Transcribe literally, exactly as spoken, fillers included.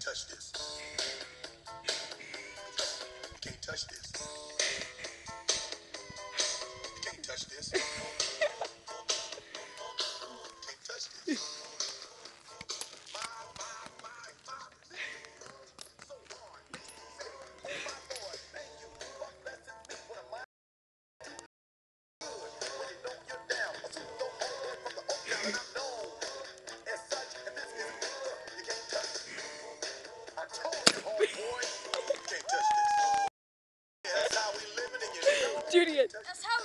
touch this. You can't touch this. You can't touch this. You can't touch this. My, my, my, my. So hard. Oh, my Lord, thank you for blessing me with a mind good. When you know you're down, a super over from the oak down, and I'm known as such. And this is look, you can't touch it. I told you, homeboy, you can't touch this. Yeah, that's how we living, and you know. Judy. That's how